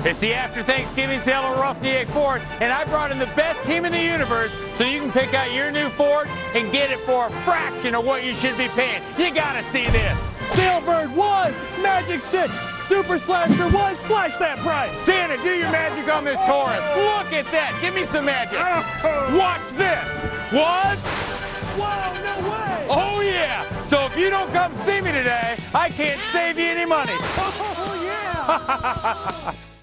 It's the after Thanksgiving sale at Rusty Egg Ford, and I brought in the best team in the universe so you can pick out your new Ford and get it for a fraction of what you should be paying. You gotta see this. Sailbird was Magic Stitch. Super Slasher was Slash That Price. Santa, do your magic on this Taurus. Look at that. Give me some magic. Watch this. Was? Wow, no way. Oh, yeah. So if you don't come see me today, I can't save you any money. Oh, yeah.